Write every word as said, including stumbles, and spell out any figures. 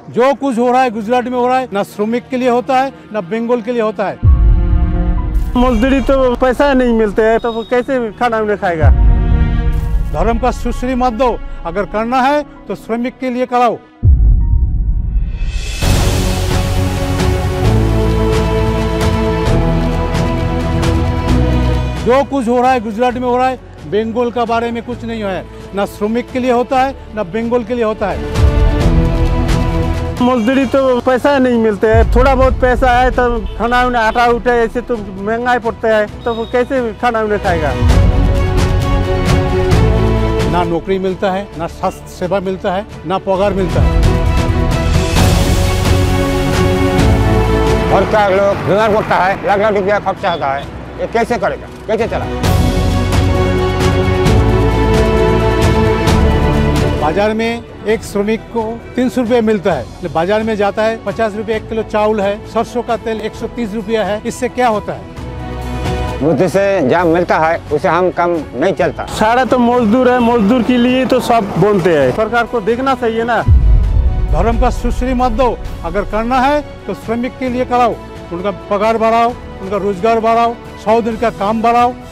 जो कुछ हो रहा है गुजरात में हो रहा है, ना श्रमिक के लिए होता है ना बंगाल के लिए होता है। मजदूरी तो पैसा नहीं मिलते है तो वो कैसे खाना उन्हें खाएगा। धर्म का सुश्री मत दो, अगर करना है तो श्रमिक के लिए कराओ। जो कुछ हो रहा है गुजरात में हो रहा है, बंगाल का बारे में कुछ नहीं है, ना श्रमिक के लिए होता है ना बंगाल के लिए होता है। मजदूरी तो पैसा नहीं मिलते है, थोड़ा बहुत पैसा है तो खाना उन्हें आटा उठे, ऐसे तो महंगाई पड़ता है तो वो कैसे खाना उन्हें खाएगा। ना नौकरी मिलता है, ना स्वास्थ्य सेवा मिलता है, ना पगार मिलता है। और क्या लोग बीमार पड़ता है, लाख लाख रुपया खर्चा होता है, ये कैसे करेगा, कैसे चला। बाजार में एक श्रमिक को तीन सौ रुपये मिलता है, बाजार में जाता है पचास रुपये एक किलो चावल है, सरसों का तेल एक सौ तीस रुपया है, इससे क्या होता है। मोदी से जहाँ मिलता है उसे हम कम नहीं चलता। सारा तो मजदूर है, मजदूर के लिए तो सब बोलते हैं, सरकार को देखना चाहिए ना। धर्म का सुश्री मत दो, अगर करना है तो श्रमिक के लिए कराओ, उनका पगार बढ़ाओ, उनका रोजगार बढ़ाओ, सौ दिन का काम बढ़ाओ।